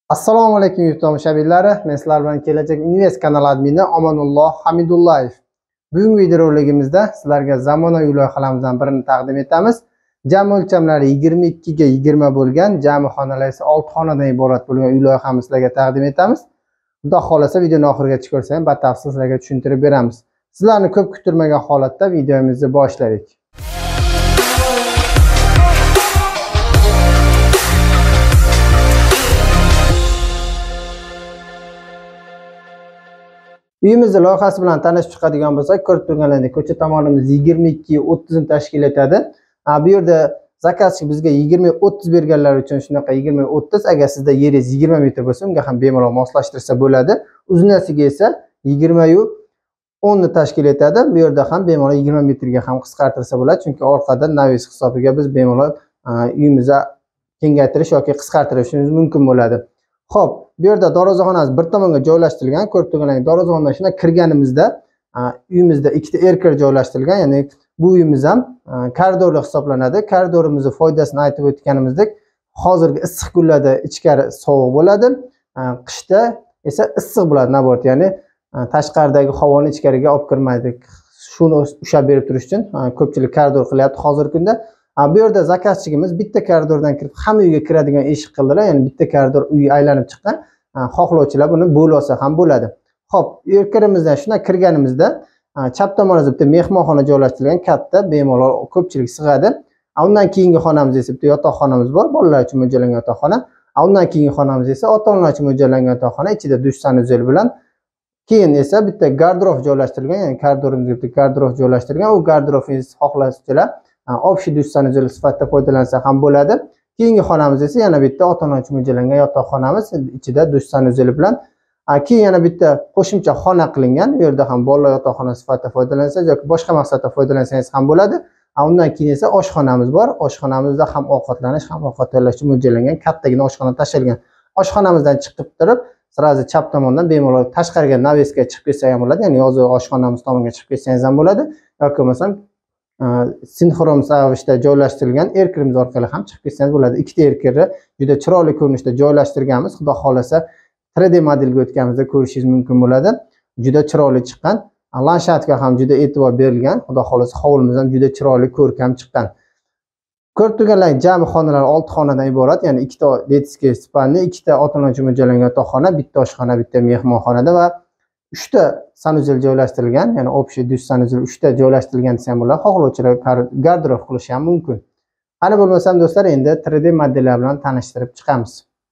Assalomu alaykum YouTube tomoshabinlari. Men sizlar bilan Kelajak Invest kanali admini Omonulloh Hamidullayev. Bugungi videoroligimizda sizlarga zamonaviy loyihalarımızdan birini taqdim etamiz. Jami o'lchamlari 22 ga 20 bo'lgan, jami xonalar esa 6 xonadan iborat bo'lgan uy loyihamizni sizlarga taqdim etamiz. Xudo xolasa videoni oxirigacha ko'rsang, batafsil sizlarga tushuntirib beramiz. Sizlarni ko'p kutilmagan holatda videomizni boshladik. Uyimizning loyihasi bilan tanishib chiqadigan bo'lsak, ko'rib turganlaringizdek, ko'cha tomonimiz 22-30 ni tashkil etadi. Bu yerda zakazchi bizga 20-30 berganlar uchun shunaqa 20-30, agar sizda yeringiz 20 metr bo'lsa, unga ham bemalol moslashtirsa bo'ladi. Uzunasiga esa 20-10 ni tashkil etadi. Bu yerda ham bemalol 20 metrga ham qisqartirsa bo'ladi, chunki orqada navis hisobiga biz bemalol uyimizni kengaytirish yoki qisqartirishimiz mumkin bo'ladi. Xo'p, bu yerda darvozaxonamiz bir tomonga joylashtirilgan. Ko'rib turganingizdek, darvozaxonadan shuna kirganimizda uyimizda ikkita erkir joylashtirilgan. Ya'ni bu uyimiz ham koridorli hisoblanadi. Koridorimizning foydasini aytib o'tganimizdek, hozirgi issiq kunlarda ichkari sovuq bo'ladi, qishda esa issiq bo'ladi nabort. Ya'ni tashqaridagi havoni ichkariga olib kirmaydi. Shuni ushlab berib turish uchun ko'pchilik koridor qilyapti hozirgi kunda. Bu yerda zakazchigimiz bitta koridordan kirib hamma uyga kiradigan eshik qildilar. Ya'ni bitta koridor uy aylanib chiqqan. Xohlovchilar buni bo'lib olsa ham bo'ladi. Xo'p, erkirimizdan shuna kirganimizda chap tomonimizda bitta mehmonxona joylashtirilgan, katta, bemalol ko'pchilik sig'adi. Undan keyingi xonamiz esa bitta yotoqxonamiz bor, bolalar uchun mo'ljallangan yotoqxona. Undan keyingi xonamiz esa ota-onalar uchun mo'ljallangan yotoqxona, ichida dush sanuzel bilan. Keyin esa bitta garderob joylashtirilgan, ya'ni koridorimizga bitta garderob joylashtirilgan. U garderobingiz xohlasizlar общий dush sanuzel sifatida foydalansa ham bo'ladi. Keyingi xonamiz esa yana bitta ota-onalar uchun mo'ljallangan yotoqxonamiz, ichida dush sanuzeli bilan. Keyin yana bitta qo'shimcha xona qilingan. Bu yerda ham bolalar yotoqxona sifatida foydalansangiz yoki boshqa maqsadda foydalansangiz ham bo'ladi. Undan keyin esa oshxonamiz bor. Oshxonamizda ham ovqatlanish, ham ovqat tayyorlash uchun mo'ljallangan kattagina oshxona tashlangan. Oshxonamizdan chiqib turib, sirazi chap tomondan bemalol tashqariga navesga chiqib ketsa ham bo'ladi. Ya'ni yozgi oshxonamiz tomonga chiqib ketsangiz ham bo'ladi. Yoki bo'lmasam sinxron ravishda joylashtirilgan erkirimiz orqali ham chiqib ketsangiz bo'ladi. Ikkita erkirni juda chiroyli ko'rinishda joylashtirganmiz. Xudo xolasa 3D modelga o'tganimizda ko'rishingiz mumkin bo'ladi. Juda chiroyli chiqqan. Landshaftga ham juda e'tibor berilgan. Xudo xolasa hovlimiz ham juda chiroyli ko'rkam chiqqan. Ko'rib turganlaringiz jami xonalar 6 xonadan iborat, ya'ni ikkita detskiy spalni, ikkita ota-onalar uchun mo'ljallangan yotoqxona, bitta oshxona, bitta mehmonxonada va 3 ta sanuzel joylashtirilgan, ya'ni общий dush sanuzel 3 ta joylashtirilgan desa ham bo'ladi. Xohlovchilar garderob qilishi ham mumkin. Qani bo'lmasam do'stlar, endi 3D modellar bilan tanishtirib chiqamiz.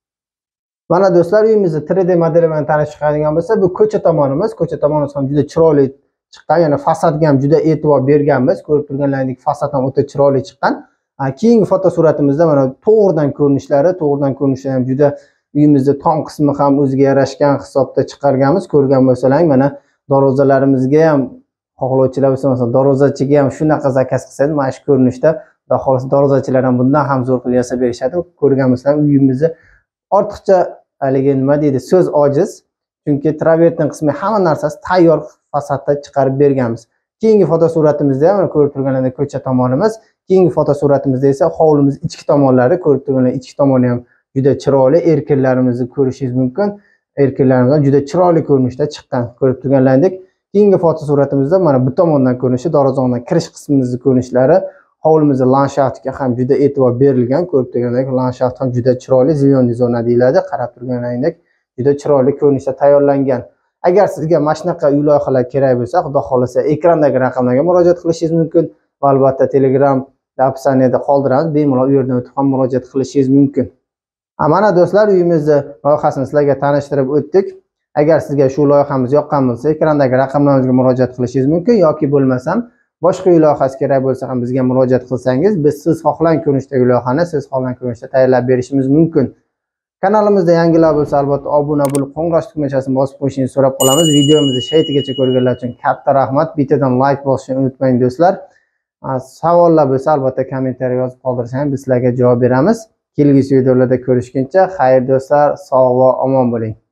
Mana do'stlar, uyimizni 3D modeli bilan tanishib chiqadigan bo'lsa, bu ko'cha tomonimiz. Ko'cha tomonimiz ham juda chiroyli chiqqan, ya'ni fasadga ham juda e'tibor berganmiz. Ko'rib turganlaringizdek, fasad ham o'ta chiroyli chiqqan. Keyingi fotosuratimizda mana to'g'ridan ko'rinishlari ham juda uyimizda tom qismi ham o'ziga yarashgan hisobda chiqarganmiz. Ko'rgan bo'lsalaring, mana darvozalarimizga ham xohlovchilar bo'lsa, masalan, darvozachiga ham shunaqa zakaz qilsangiz, mana shu ko'rinishda, xudo xolasa darvozachilar ham bundan ham zo'r qilib yasab berishadi. Ko'rgan bo'lsalaring, uyimizni ortiqcha haligi nima deydi, so'z ojiz. Chunki travertin qismi hamma narsasi tayyor fasadda chiqarib berganmiz. Keyingi fotosuratimizda ham ko'rib turganlaringizdek ko'cha tomonimiz. Keyingi fotosuratimizda esa hovlimiz ichki tomonlari, ko'rib turganlaringizdek ichki tomoni ham juda chiroyli, erkirlarimizni ko'rishingiz mumkin. Erkirlarimiz juda chiroyli ko'rinishda chiqqan. Ko'rib turganlaringizdek, keyingi fotosuratimizda mana bu tomondan ko'rinishi, darvozaxonadan kirish qismimizning ko'rinishlari, hovlimizning landshaftiga ham juda e'tibor berilgan. Ko'rib turganlaringizdek, landshaft ham juda chiroyli, zelyoniy zona deyiladi. Qarab turganlaringizdek, juda chiroyli ko'rinishda tayyorlangan. Agar sizga mana shunaqa uy loyihalari kerak bo'lsa, xudo xolasa ekrandagi raqamlarga murojaat qilishingiz mumkin va albatta Telegram opsiyasida qoldiramiz. Bemalol u yerdan o'tib ham murojaat qilishingiz mumkin. Mana do'stlar, uyimizni loyihasini sizlarga tanishtirib o'tdik. Agar sizga shu loyihamiz yoqqan bo'lsa, ekrandagi raqamlarimizga murojaat qilishingiz mumkin yoki bo'lmasam boshqa uy loyihasi kerak bo'lsa ham bizga murojaat qilsangiz, biz siz xohlagan ko'rinishdagi loyihani siz xohlagan ko'rinishda tayyorlab berishimiz mumkin. Kanalimizda yangilar bo'lsa, albatta obuna bo'lib, qo'ng'iroq tugmachasini bosib qo'yishingizni so'rab qolamiz. Videomizni shaytigacha ko'rganlar uchun katta rahmat. Bittadan like bosishni unutmang do'stlar. Savollar bo'lsa, albatta kommentariy yozib qoldirsangiz, biz sizlarga javob beramiz. Kelgusi videolarda ko'rishguncha, xayr do'stlar, sog' va omon bo'ling.